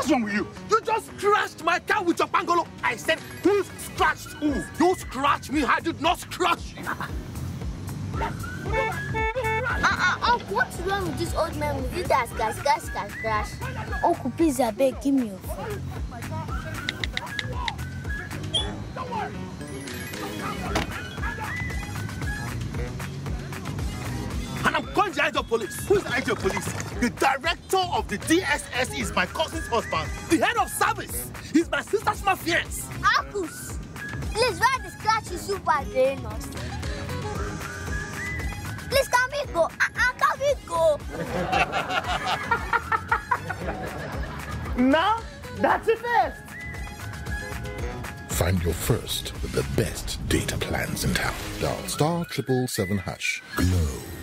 What's wrong with you? You just crashed my car with your pangolo. I said, who scratched who? You scratched me, I did not scratch you. Uncle, what's wrong with this old man with you that crash? Uncle, please, I beg, give me your phone. And I'm calling the Niger police. Who is the Niger police? The director of the DSS is my cousin's husband. The head of service is my sister's fiance. Uncles, please, why the scratch is super dangerous? Please, can we go? Can we go? Now, that's it first. Find your first with the best data plans in town. Dial *777#. Glow.